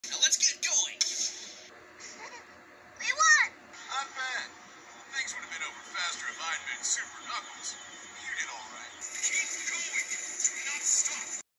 Now let's get going. We won! Not bad. Things would have been over faster if I'd been Super Knuckles. You did all right.